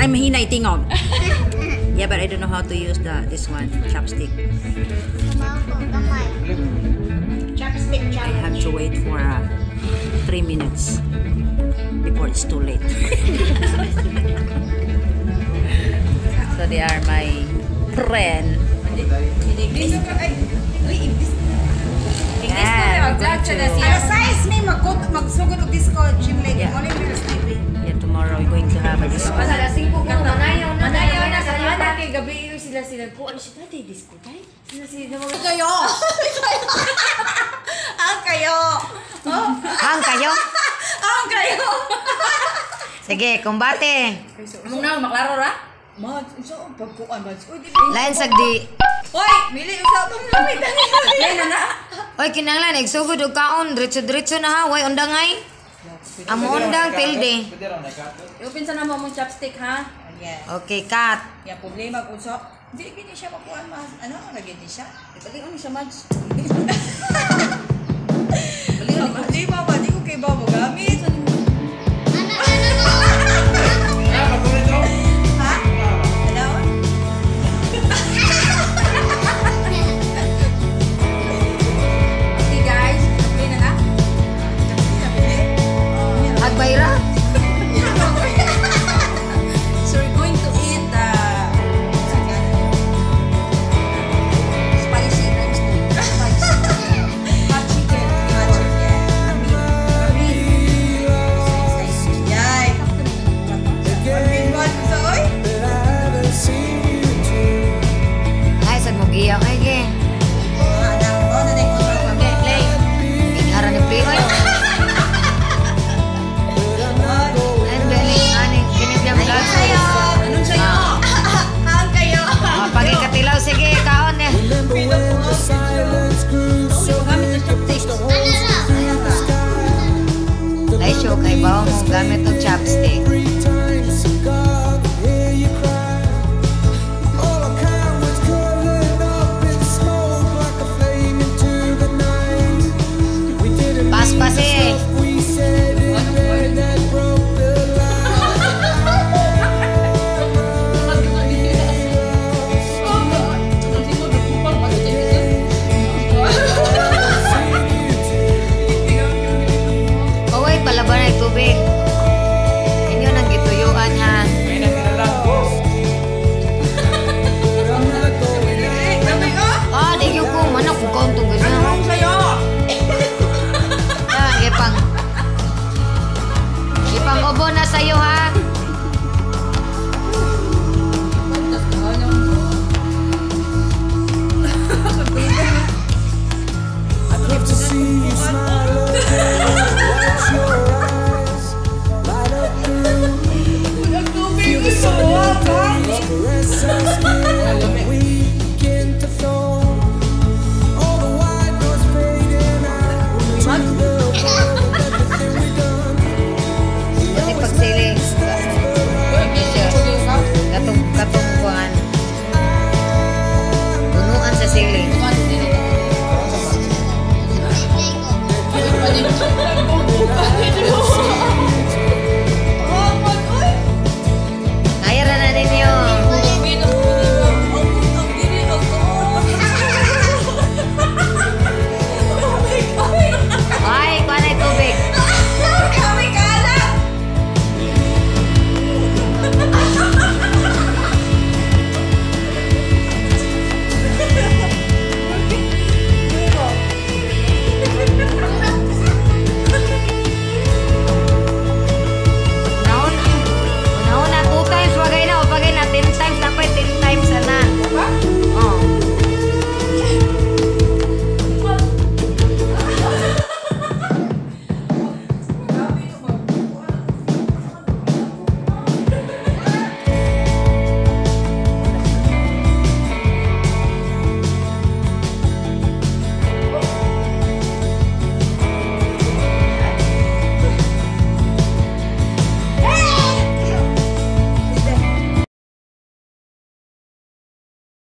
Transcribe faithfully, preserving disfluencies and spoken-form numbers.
I'm mahina itingog. Yeah, but I don't know how to use the this one, chopstick. Chopstick I have to wait for uh, three minutes before it's too late. So they are my friend. Yeah, Ang size may magsugod og disco gym lady. Yeah. Only will sleepy. Yeah, tomorrow we're going to have a disco. Manayaw na sa anak kay gabi sila sila ko ano sila tay disco tay. Sila sila mo Kayo. Ang kayo. Oh, Hang kayo? ang kayo. Sige, kumbate. Among na maklaro ra? Ma, so pagkuan ba? Uy, di. Lain sagdi. Hoy, mili usa mo lamit. Lay na na. Oy, kinanglan, nagsugod og kaon. Diretso-diretso na ha. Way undangay. Amo undang pilde. Open sa namo mong chopstick ha. Yeah. Okay, cut. Ya problema kung so, hindi gini siya makuan mas ano, lagi ni siya. Ibalik ni siya mads. Bali ba ba di ko kay babo